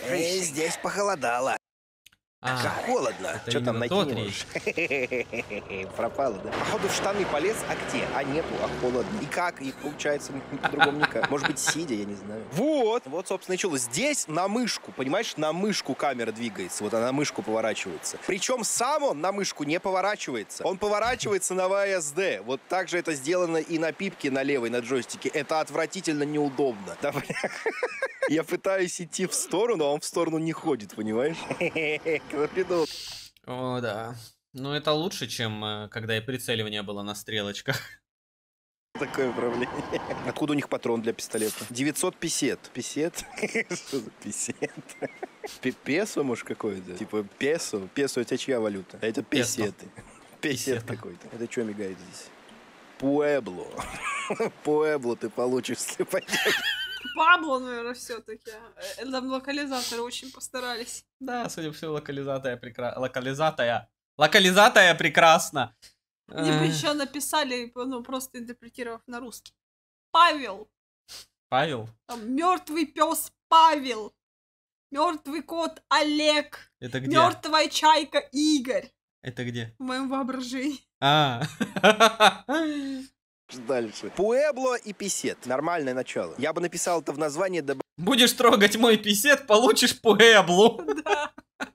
Здесь похолодало. Как холодно. Что там найти не можешь? Пропало, да? Походу в штаны полез, а где? А нету, а холодно. И как? И получается по-другому никак. Может быть, сидя, я не знаю. Вот, собственно, и чудо. Здесь на мышку, понимаешь, на мышку камера двигается. Вот она на мышку поворачивается. Причем сам он на мышку не поворачивается. Он поворачивается на VSD. Вот так же это сделано и на пипке на левой, на джойстике. Это отвратительно неудобно. Да, бля. Я пытаюсь идти в сторону, а он в сторону не ходит, понимаешь? О, да. Ну, это лучше, чем когда и прицеливание было на стрелочках. Такое управление. Откуда у них патрон для пистолета? 950. Писет? Что за писет? Песо, может, какое-то? Типа песо? Песо, это чья валюта? А это песеты. Песет какой-то. Это что мигает здесь? Пуэбло. Пуэбло ты получишь, если пойдешь. Пабло, наверное, все-таки. Там локализаторы очень постарались. Да, судя по всему, локализатая прекрасно. Мне бы еще написали, ну, просто интерпретировав на русский. Павел. Павел? Мертвый пес Павел. Мертвый кот Олег. Это где? Мертвая чайка Игорь. Это где? В моем воображении. Дальше. Пуэбло и писет. Нормальное начало. Я бы написал это в названии. Будешь трогать мой писет, получишь пуэблу. Да.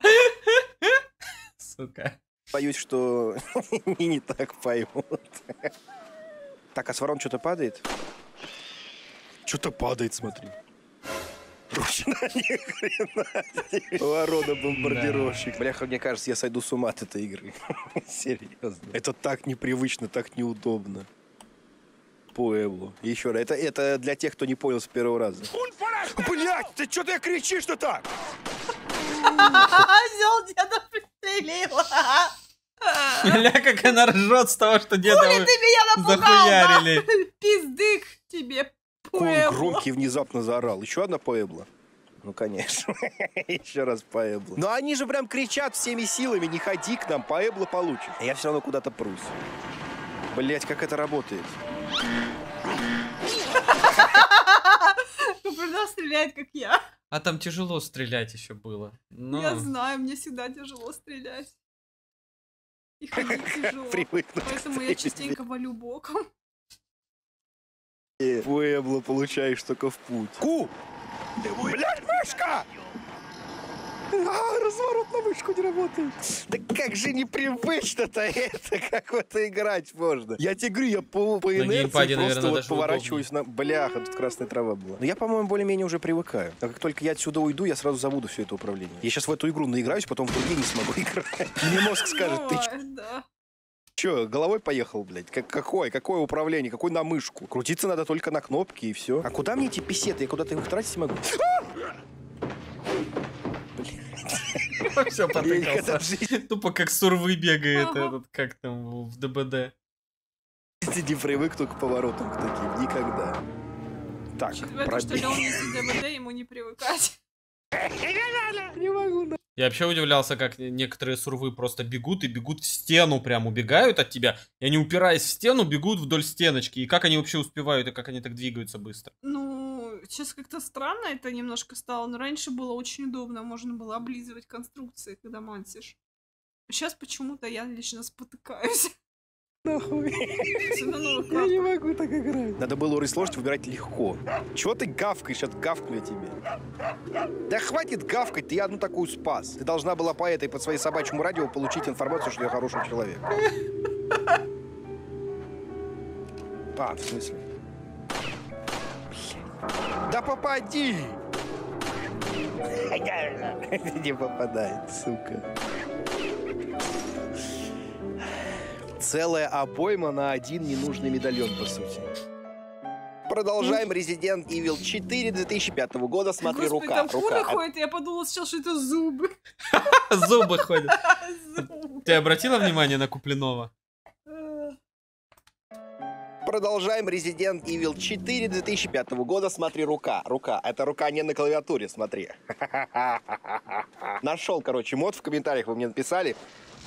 Сука. Боюсь, что не так поймут. Так, а с ворон что-то падает? Что-то падает, смотри. Ручная, ни хрена. Ворона-бомбардировщик. Бляха, мне кажется, я сойду с ума от этой игры. Серьезно. Это так непривычно, так неудобно. Пуэбло. Еще раз. Это для тех, кто не понял с первого раза. Блять, ты что ты кричишь-то так? Взял деда пристрелила. Ля, как она ржет с того, что деда Хули ты меня напугал, захуярили. да? Пиздык тебе, Он Пуэбло. громкий внезапно заорал. Еще одна Пуэбло. Ну, конечно. Еще раз Пуэбло. Но они же прям кричат всеми силами. Не ходи к нам, Пуэбло получишь. А я все равно куда-то прусь. Блять, как это работает? Куприна стреляет, как я. А там тяжело стрелять еще было. Но... Я знаю, мне всегда тяжело стрелять. И ходить тяжело. Поэтому я частенько валю боком. Пуэбло получаешь только в путь. Ку! Блядь, мышка! Разворот на мышку не работает. Да как же непривычно-то это, как в это играть можно. Я тебе говорю, я по инерции просто вот поворачиваюсь на... Бляха, тут красная трава была. Но я, по-моему, более-менее уже привыкаю. Но как только я отсюда уйду, я сразу забуду все это управление. Я сейчас в эту игру наиграюсь, потом в другие не смогу играть. Мне мозг скажет, ты чё, головой поехал, блядь? Какое управление? Какой на мышку? Крутиться надо только на кнопки и все. А куда мне эти писеты? Я куда-то их тратить могу? Все потыкался. Тупо как сурвы бегает этот, как там в ДБД. Ты не привык только к поворотам к таким. Никогда. Так, потому что Лён ездит в ДБД, ему не привыкать. Не могу, да. Я вообще удивлялся, как некоторые сурвы просто бегут и бегут в стену, прям убегают от тебя. И они, упираясь в стену, бегут вдоль стеночки. И как они вообще успевают, и как они так двигаются быстро? Ну, сейчас как-то странно это немножко стало, но раньше было очень удобно, можно было облизывать конструкции, когда мансишь. Сейчас почему-то я лично спотыкаюсь. Нахуй. Я не могу так играть. Надо было уровень сложности выбирать легко. Чего ты гавкаешь? Отгавкну я тебе. Да хватит гавкать, ты одну такую спас. Ты должна была по этой, по своей собачьему радио получить информацию, что я хороший человек. А, в смысле? Да попади! Не попадает, сука. Целая обойма на один ненужный медальон, по сути. Продолжаем. Resident Evil 4 2005 года. Смотри, Господи, рука. там куры ходят, я подумала сейчас, что это зубы. Зубы ходят. Ты обратила внимание на Куплинова? Продолжаем. Resident Evil 4 2005 года. Смотри, рука. Рука. Это рука не на клавиатуре, смотри. Нашел, короче, мод в комментариях, вы мне написали.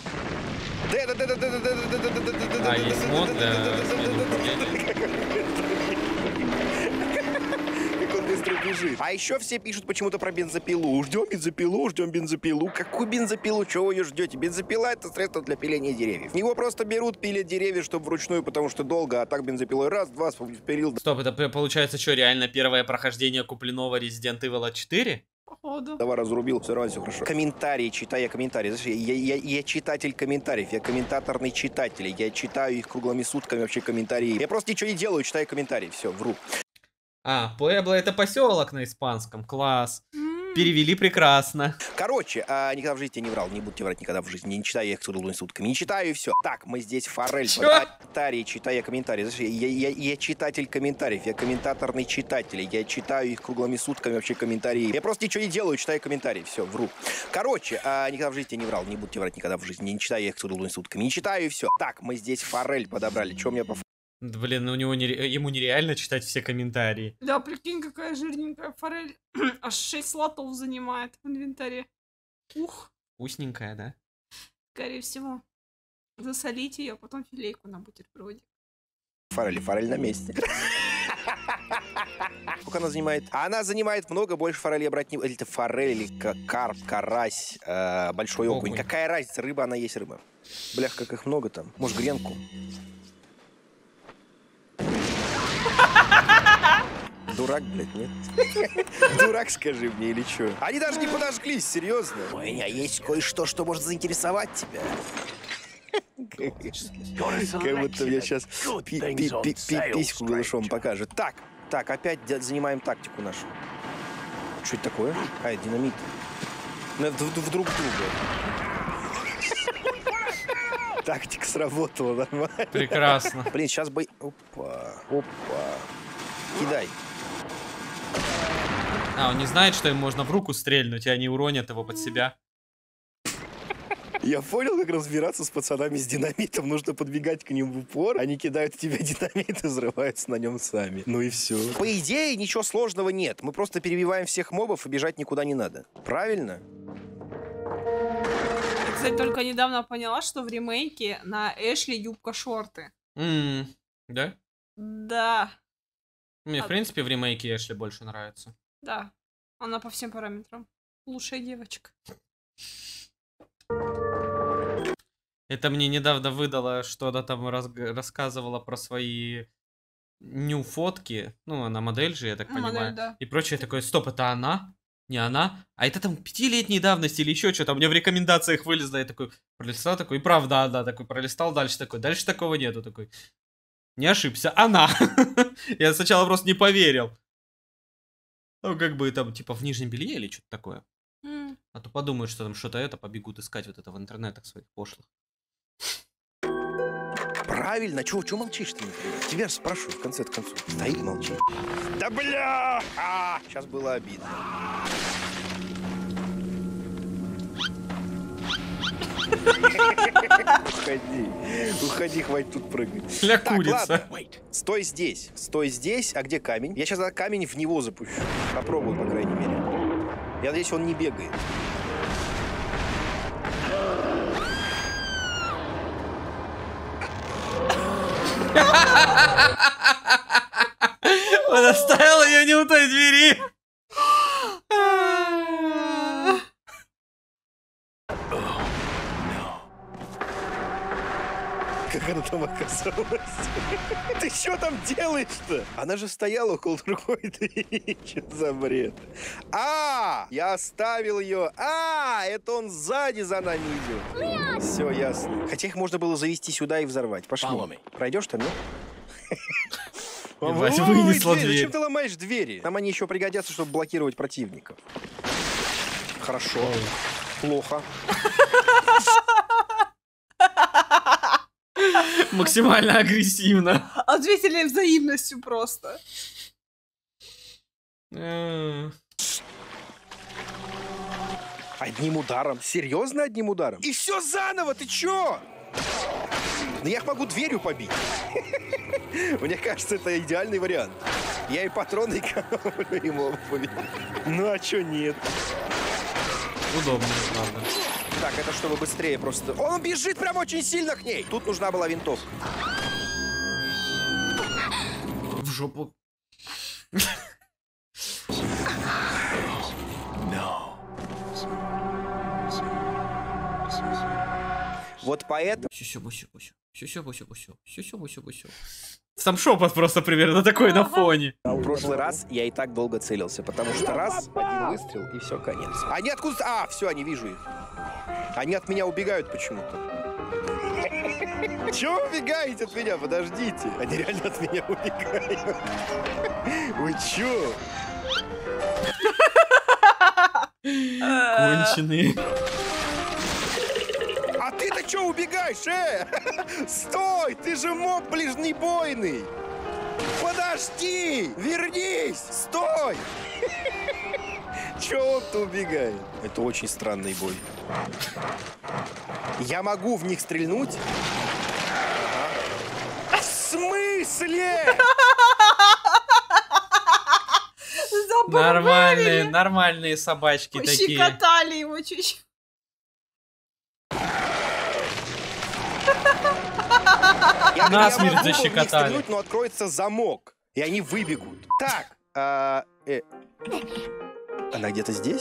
А, есть мод для смены управления. Как он быстро бежит. А еще все пишут почему-то про бензопилу. Ждем бензопилу, ждем бензопилу. Какую бензопилу? Чего вы ее ждете? Бензопила — это средство для пиления деревьев. Его просто берут, пилят деревья, чтобы вручную, потому что долго, а так бензопилой раз, два, спилил. Стоп, это получается что, реально первое прохождение купленного Resident Evil 4? Походу. Давай разрубил, все равно все хорошо. Комментарии, читая комментарии. Знаешь, я читатель комментариев, я комментаторный читатель. Я читаю их круглыми сутками вообще комментарии. Я просто ничего не делаю, читаю комментарии. Все, вру. А, Пуэбло — это поселок на испанском. Класс. Перевели прекрасно. Короче, никогда в жизни я не врал, не будете врать никогда в жизни. Не читаю я их круглыми сутками. Не читаю и все. Так, мы здесь форель. Комментарии, читая комментарии. Знаешь, я читатель комментариев, я комментаторный читатель. Я читаю их круглыми сутками вообще комментарии. Я просто ничего не делаю, читаю комментарии. Все, вру. Короче, никогда в жизни я не врал, не будете врать никогда в жизни. Не читаю я их круглыми сутками. Не читаю и все. Так, мы здесь форель подобрали. Чем я по... Блин, ну ему нереально читать все комментарии. Да, прикинь, какая жирненькая форель. Аж 6 слотов занимает в инвентаре. Ух. Вкусненькая, да? Скорее всего. Засолить ее, потом филейку на бутерброде. Форель на месте. Сколько она занимает? Она занимает много, больше форели я брать не... Или это форель, или карп, карась, большой окунь. Какая разница? Рыба, она есть рыба. Блях, как их много там. Может, гренку? Дурак, блядь, нет? Дурак, скажи мне, или что? Они даже не подожглись, серьезно. У меня есть кое-что, что может заинтересовать тебя. Как будто мне сейчас письку голышом покажет. Так, опять занимаем тактику нашу. Что это такое? А, это динамит. В друг друга. Тактика сработала нормально. Прекрасно. Блин, сейчас бы... Опа. Кидай. А, он не знает, что им можно в руку стрельнуть, и они уронят его под себя. Я понял, как разбираться с пацанами с динамитом. Нужно подбегать к ним в упор. Они кидают в тебя динамит и взрываются на нем сами. Ну и все. По идее, ничего сложного нет. Мы просто перебиваем всех мобов, и бежать никуда не надо. Правильно? Я, кстати, только недавно поняла, что в ремейке на Эшли юбка-шорты. Да? Да. Мне, в принципе, в ремейке Эшли больше нравится. Да. Она по всем параметрам. Лучшая девочка. Это мне недавно выдала, что-то там рассказывала про свои ню-фотки. Ну, она модель же, я так понимаю. Модель, да. И прочее. Такое, стоп, это она? Не она? А это там 5-летней давности или еще что-то. У меня в рекомендациях вылезло. Я такой пролистал, такой, и правда, да, такой пролистал, дальше такого нету, такой. Не ошибся, она. Я сначала просто не поверил. Ну, как бы там, типа, в нижнем белье или что-то такое. А то подумают, что там что-то это, побегут искать вот это в интернетах своих пошлых. Правильно, чего молчишь-то? Тебя спрошу в конце концов. Стоит, молчи. Да бля! Сейчас было обидно. Уходи, хватит тут прыгать. Ля курица. Стой здесь. А где камень? Я сейчас камень в него запущу. Попробую, по крайней мере. Я надеюсь, он не бегает. Он оставил ее не у той двери. Как она там оказалась? Ты что там делаешь-то? Она же стояла около другой двери. Что за бред? Я оставил ее. Это он сзади за нами идет. Все ясно. Хотя их можно было завести сюда и взорвать. Пошли. Пройдешь там, нет? Вынесла дверь. Зачем ты ломаешь двери? Нам они еще пригодятся, чтобы блокировать противников. Хорошо. Плохо. Максимально агрессивно. Ответили взаимностью просто. Одним ударом? Серьезно одним ударом? И все заново, ты чё? Ну я их могу дверью побить. Мне кажется, это идеальный вариант. Я и патроны экономлю, и мобов побить. Ну а чё нет? Удобно, правда. Так, это чтобы быстрее просто... Он бежит прям очень сильно к ней. Тут нужна была винтовка. В жопу. Вот поэтому... Сам шепот просто примерно такой на фоне. В прошлый раз я и так долго целился, потому что раз, один выстрел, и все, конец. Они откуда... А, все, они вижу их. Они от меня убегают почему-то. Чего убегаете от меня? Подождите. Они реально от меня убегают. Вы чё? Конченые. А ты-то чё убегаешь, Стой! Ты же моб ближнебойный! Подожди! Вернись! Стой! Чё он-то убегает? Это очень странный бой. Я могу в них стрельнуть? В смысле? Нормальные собачки такие. Пощекотали его чуть-чуть. Насмерть защекотали. Но откроется замок, и они выбегут. Так, она где-то здесь?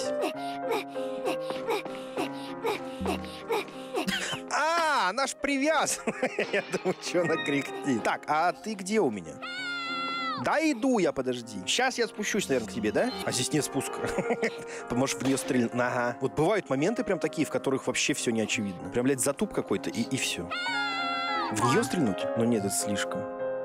А, она ж привязана. Я думаю, что она кряхтит. Так, а ты где у меня? Да, иду я, подожди. Сейчас я спущусь, наверное, к тебе, да? А здесь нет спуска. Можешь в нее стрельнуть. Ага. Вот бывают моменты прям такие, в которых вообще все не очевидно. Прям, блядь, затуп какой-то, и все. В нее стрельнуть? Но нет, это слишком.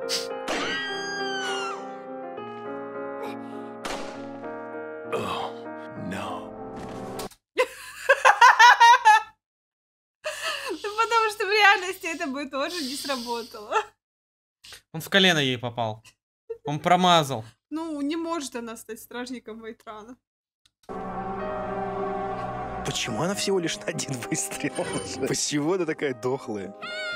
Потому что в реальности это бы тоже не сработало. Он в колено ей попал. Он промазал. Ну, не может она стать стражником Вейтрана. Почему она всего лишь на один выстрел? Почему она такая дохлая?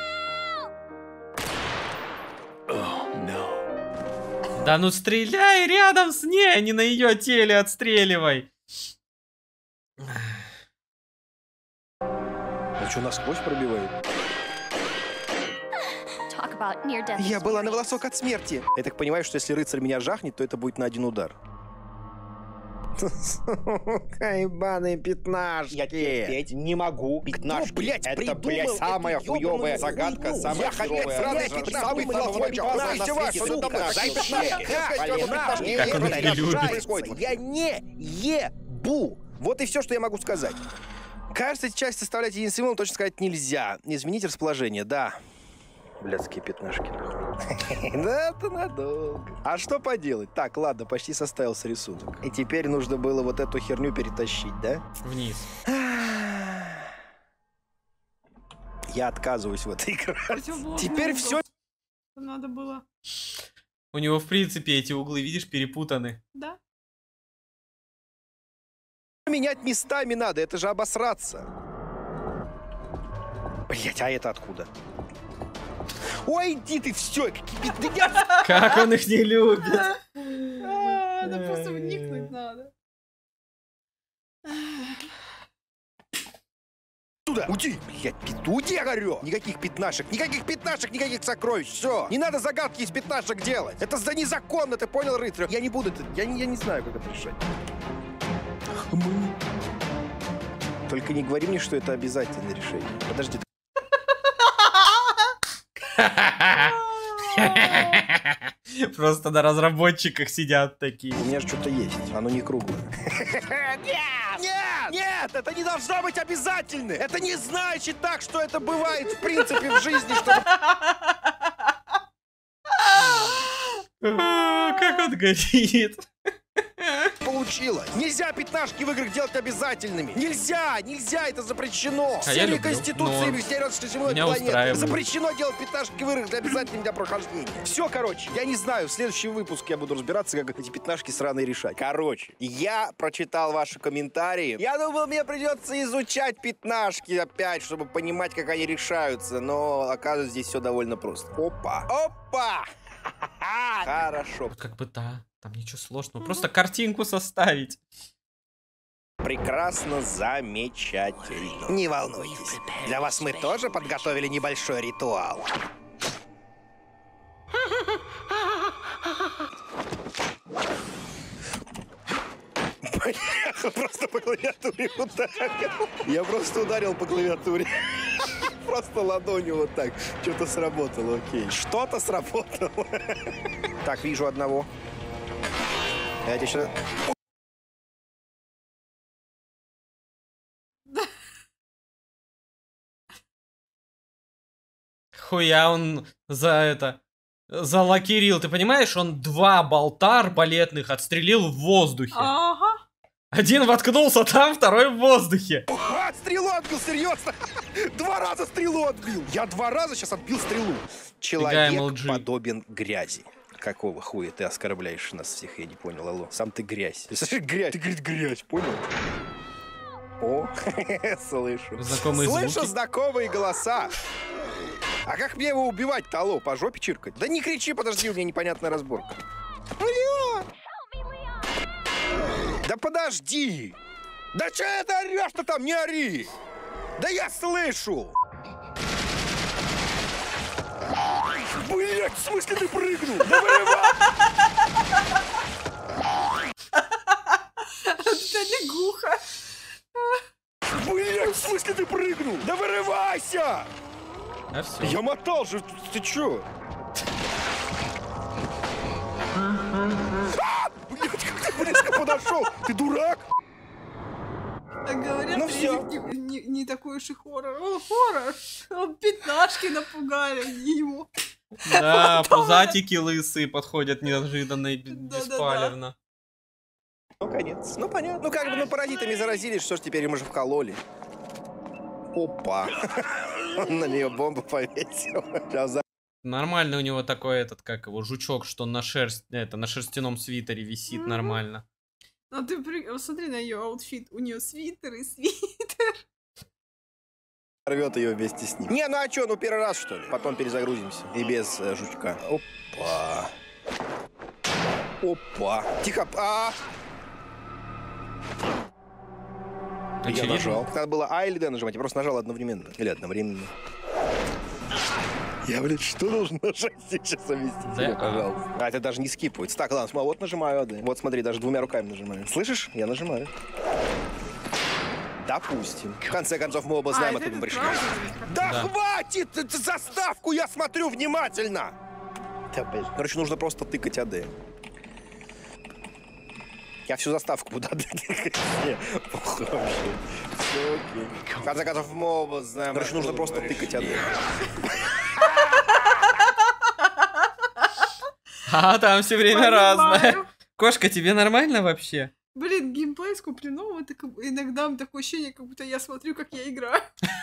Да ну стреляй рядом с ней, а не на ее теле отстреливай. А что, насквозь пробивает? Я была на волосок от смерти. Я так понимаю, что если рыцарь меня жахнет, то это будет на один удар. Сука, ебаные пятнашки. Я терпеть не могу. Пятнашки. Блять, это, блядь, самая хуёвая загадка. Самая хуёвая. Самый плохой час на свете. Как он их не любит. Я не ебу. Вот и все, что я могу сказать. Кажется, эти части составлять единственным символом точно сказать нельзя. Изменить расположение, да. Блядские пятнашки. Да, это надолго. А что поделать? Так, ладно, почти составился рисунок. И теперь нужно было вот эту херню перетащить, да? Вниз. Я отказываюсь в это играть. Теперь все. Надо было. У него, в принципе, эти углы, видишь, перепутаны. Да. Менять местами надо, это же обосраться. Блять, а это откуда? Ой, иди ты, все, как он их не любит. Да просто вникнуть надо. Туда, уйди, блядь, уйди, я говорю. Никаких пятнашек, никаких сокровищ, все. Не надо загадки из пятнашек делать. Это за незаконно, ты понял, рыцарь? Я не буду это, я не знаю, как это решать. Только не говори мне, что это обязательное решение. Подожди. Просто на разработчиках сидят такие. У меня же что-то есть, оно не круглое. Нет, это не должно быть обязательно. Это не значит так, что это бывает в принципе в жизни, что... Как он горит. Получилось. Нельзя пятнашки в играх делать обязательными. Нельзя, это запрещено. Всеми конституциями всей разрешенной планеты. Запрещено делать пятнашки в играх обязательными для прохождения. Все, короче, я не знаю, в следующем выпуске я буду разбираться, как эти пятнашки сраные решать. Короче, я прочитал ваши комментарии. Я думал, мне придется изучать пятнашки опять, чтобы понимать, как они решаются. Но, оказывается, здесь все довольно просто. Опа! Хорошо. Вот как бы да, там ничего сложного. Просто картинку составить. Прекрасно, замечательно. Не волнуйтесь. Для вас мы тоже подготовили небольшой ритуал. Просто по клавиатуре ударил. Я просто ударил по клавиатуре. Просто ладонью вот так. Что-то сработало, окей. Что-то сработало. Так, вижу одного. Я тебе сейчас... Хуя он залакирил. Ты понимаешь, он 2 болта арбалетных отстрелил в воздухе. Ага. Один воткнулся там, второй в воздухе. А, стрелу отбил, серьезно? 2 раза стрелу отбил. Я 2 раза сейчас отбил стрелу. Человек подобен грязи. Какого хуя ты оскорбляешь нас всех, я не понял, алло. Сам ты грязь. Ты слышишь, грязь, ты, говорит, грязь, понял? О, слышу. Знакомые слышу звуки. знакомые голоса. А как мне его убивать-то, алло, по жопе чиркать? Да не кричи, подожди, у меня непонятная разборка. Бля! Да подожди! Да че это орешь-то там, не ори! Да я слышу! Блять, в смысле ты прыгнул? Да вырывай! Это лягуха. Блять, в смысле ты прыгнул? Да вырывайся! А все. Я мотал же, ты чё? Блять, как ты близко подошел? Ты дурак? Так говорят, ну все. Не такой уж и хоррор. Он хоррор. Он пятнашки напугали его. Да, пузатики лысые подходят неожиданно и беспалевно. Ну, конец. Ну, понятно. Ну, как бы, ну, паразитами заразились, что ж теперь им уже вкололи. Опа. Он на нее бомбу повесил. Нормально у него такой этот, как его, жучок, что на на шерстяном свитере висит нормально. Ну ты посмотри на ее аутфит. У нее свитер и свитер. Рвет ее вместе с ним. Не, ну а что, ну первый раз, что ли? Потом перезагрузимся. И без жучка. Опа. Опа. Тихо. Я нажал. Надо было А или Д нажимать. Я просто нажал одновременно. Или одновременно. Я, блядь, что должен нажать сейчас совместить? Да, пожалуйста. А это даже не скипывается. Так, ладно, вот нажимаю АД. Вот смотри, даже 2 руками нажимаю. Слышишь? Я нажимаю. Допустим. В конце концов, мы оба знаем, откуда мы пришли. Да хватит! Это заставку я смотрю внимательно! Короче, нужно просто тыкать АД. Я всю заставку буду отдать. Похуй вообще. Все окей. В конце концов, мы оба знаем. Короче, нужно просто тыкать АД. А там все время разное. Кошка, тебе нормально вообще? Блин, геймплей скуплено, это иногда такое ощущение, как будто я смотрю, как я играю.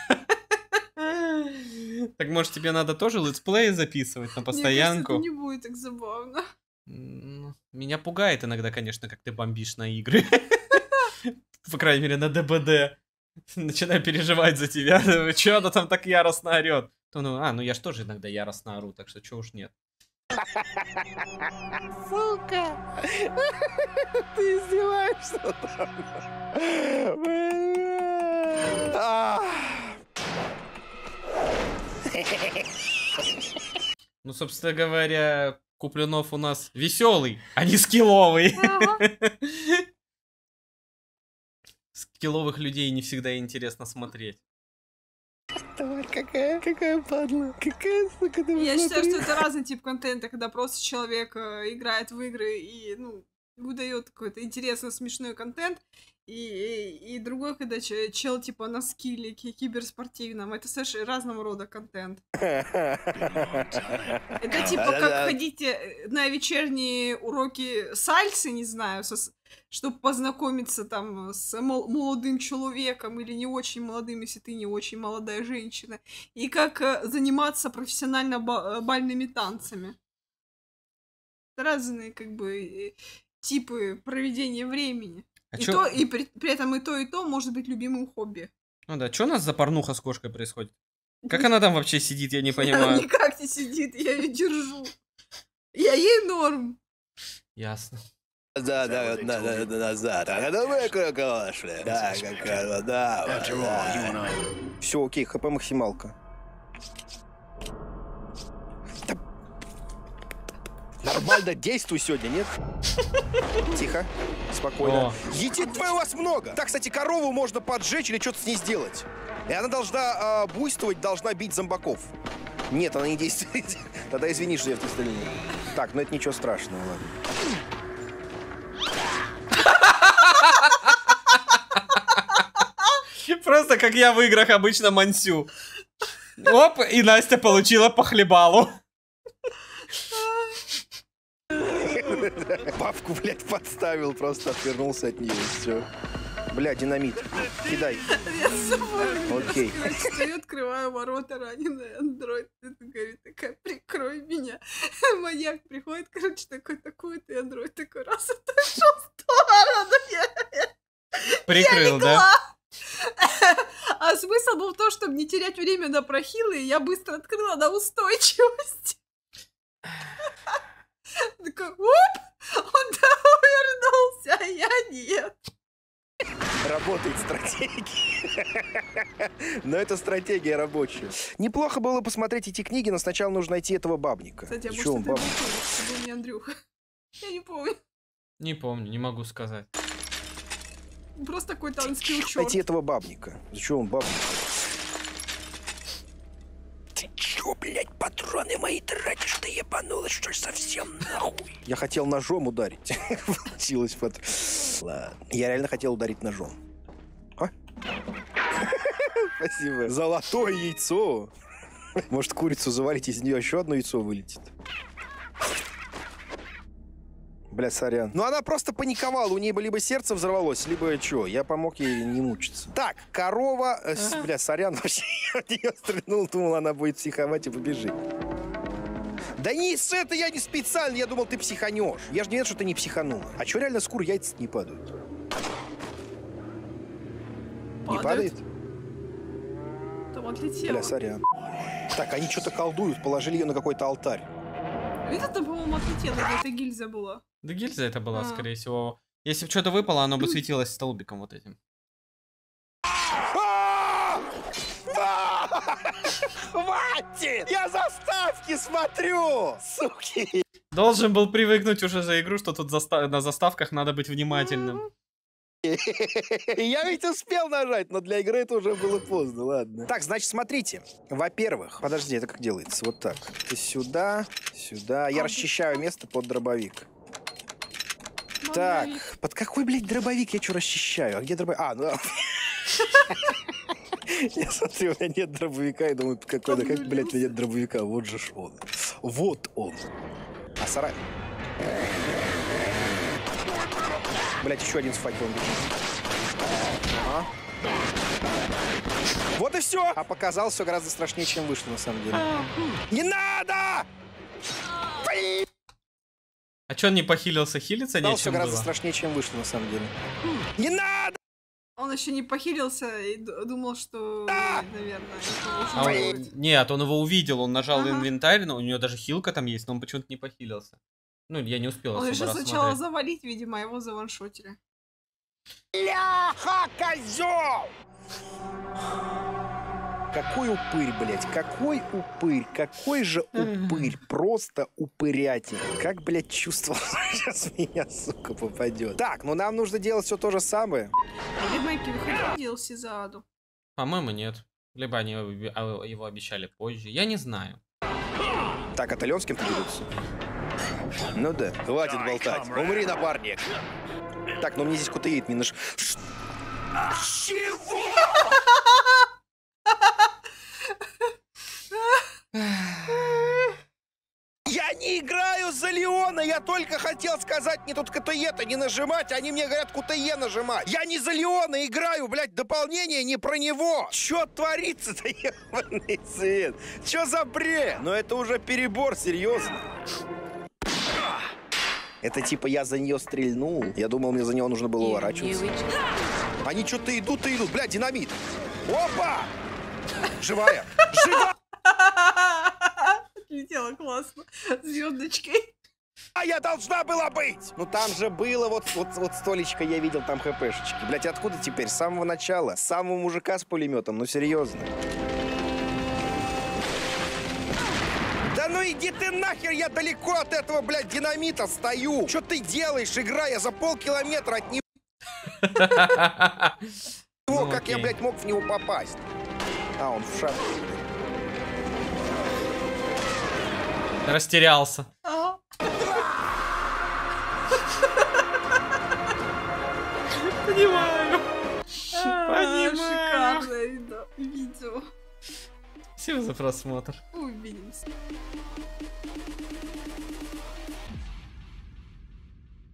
Так может тебе надо тоже летсплеи записывать на постоянку? Мне кажется, это не будет так забавно. Меня пугает иногда, конечно, как ты бомбишь на игры. По крайней мере, на ДБД. Начинаю переживать за тебя. Чё она там так яростно орёт? Ну я ж тоже иногда яростно ору, так что чё уж нет. Сука! Ты издеваешься там? Ну, собственно говоря, Куплинов у нас веселый, а не скилловый. Скилловых людей не всегда интересно смотреть. Давай, какая падла. Какая, сука, ты Я считаю, что это разный тип контента, когда просто человек играет в игры и, выдает какой-то интересный, смешной контент, и другой, когда чел, типа, на скилле киберспортивном. Это совершенно разного рода контент. Это типа, как ходите на вечерние уроки сальсы, не знаю, чтобы познакомиться там с молодым человеком или не очень молодым, если ты не очень молодая женщина, и как заниматься профессионально бальными танцами. Разные, как бы, типы проведения времени. И при этом и то может быть любимым хобби. Ну да, что у нас за порнуха с кошкой происходит? Как она там вообще сидит, я не понимаю. Она никак не сидит, я ее держу. Я ей норм. Ясно. Да, назад. А давай кошля. Да, какая, да. Все, окей, ХП максималка. Нормально действуй сегодня, нет? Тихо, спокойно. Единства у вас много. Так, кстати, корову можно поджечь или что-то с ней сделать. И она должна буйствовать, должна бить зомбаков. Нет, она не действует. Тогда извини, что я в тебя стрелял. Так, ну это ничего страшного, ладно. Просто как я в играх обычно мансю. Оп, и Настя получила по хлебалу. Бабку, блядь, подставил, просто отвернулся от нее, и все. Бля, динамит. Кидай. Я с собой. Окей. Стою, открываю ворота, раненый андроид. Это говорит, такая, прикрой меня. Маньяк приходит, короче, такой, ты андроид такой, раз отошел в сторону. Прикрыл, да? А смысл был в том, чтобы не терять время на прохилы, и я быстро открыла на устойчивость. Такой, оп! Он вернулся, а я нет. Работает стратегия. Но это стратегия рабочая. Неплохо было посмотреть эти книги, но сначала нужно найти этого бабника. Кстати, а может, это был не Андрюха? Я не помню. Не помню, не могу сказать. Просто какой-то анскил чёрт. Найти этого бабника. Зачем он бабник? Ты чё, блядь, патроны мои тратишь? Ты ебанулась, что ли, совсем нахуй? Я хотел ножом ударить. Получилось вот. Ладно. Я реально хотел ударить ножом. А? Спасибо. Золотое яйцо. Может, курицу заварить, из нее еще одно яйцо вылетит. Бля, сорян. Ну, она просто паниковала. У нее либо сердце взорвалось, либо что. Я помог ей не мучиться. Так, корова... Бля, сорян, вообще я в нее стрельнул. Думал, она будет психовать и побежит. Да не с это я не специально. Я думал, ты психанешь. Я же не вижу, что ты не психанула. А что реально с кур яйца не падают? Не падает? Там отлетело. Бля, сорян. Так, они что-то колдуют. Положили ее на какой-то алтарь. Это, по-моему, отлетело. Это гильза была. Да гильза это была, скорее всего. Если бы что-то выпало, оно бы светилось столбиком вот этим. Хватит! Я заставки смотрю! Суки! Должен был привыкнуть уже за игру, что тут на заставках надо быть внимательным. Я ведь успел нажать, но для игры это уже было поздно, ладно. Так, значит, смотрите. Во-первых, подожди, это как делается? Вот так. Ты сюда, сюда. Я расчищаю место под дробовик. Так, под какой, блядь, дробовик я что расчищаю? А где дробовик? А, ну... Я смотрю, у меня нет дробовика, и думаю, какой, да как, блядь, у меня нет дробовика? Вот же ж он. Вот он. А сарай... Блять, еще один с факелом бежит. Ага. Вот и все. А показал все гораздо страшнее, чем вышло, на самом деле. Не надо! А че он не похилился? Хилиться нечем все гораздо страшнее, чем вышло, на самом деле. Не надо! Он еще не похилился и думал, что, наверное... Нет, он его увидел, он нажал инвентарь, но у него даже хилка там есть, но он почему-то не похилился. Ну, я не успел особо рассмотреть. Он решил сначала завалить, видимо, его заваншотили. Ляха, козёл! Какой упырь, блядь, какой упырь, какой же упырь, просто упырятин. Как, блядь, чувствовал, сейчас меня, сука, попадет. Так, ну нам нужно делать все то же самое. Ремейки выходил DLC за Аду? По-моему, нет. Либо они его обещали позже, я не знаю. Так, от Аленским-то берутся. Ну да, хватит болтать. Умри, напарник. Так, но мне здесь кто-то едет, не наш... Чего? Я не играю за Леона, я только хотел сказать мне тут КТЕ-то не нажимать, они мне говорят КТЕ нажимать. Я не за Леона играю, блядь, дополнение не про него. Чё творится-то, ебаный цвет? Чё за бред? Но это уже перебор, серьезно. Это типа я за нее стрельнул. Я думал, мне за него нужно было уворачиваться. Они что-то идут и идут. Бля, динамит. Опа! Живая! Живая! Отлетела классно. Звездочкой. А я должна была быть! Ну там же было вот столечко, я видел там хпшечки. Блять, откуда теперь? С самого начала. С самого мужика с пулеметом. Ну серьезно. Да ну иди ты нахер, я далеко от этого, блядь, динамита стою. Что ты делаешь, игра? Я за полкилометра от него. Ну, как я, блядь, мог в него попасть? А, он в шапке. Растерялся. Понимаю. Понимаю. Шикарное видео. Спасибо за просмотр. Увидимся.